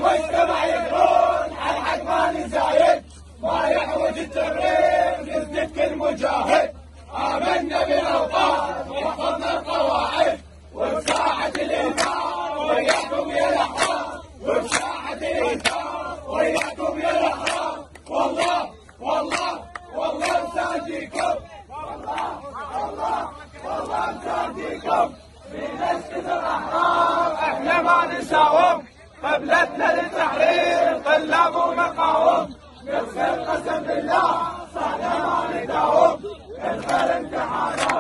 المجتمع يقولون على الحق ما نزايد، ما يحوج التمرين يثبت كل مجاهد. آمنا بالأوطان وحفظنا القواعد، وبساحة الإنكار وياكم يا الأحرار، وبساحة الإنكار وياكم يا الأحرار. والله والله والله مسانديكم، والله مسانديكم. في نسكت الأحرار احنا ما نساوم، قبلتنا للتحرير طلاب ومقاوم. نقسم قسم بالله صحنا ما نداوم، الخير امتحانات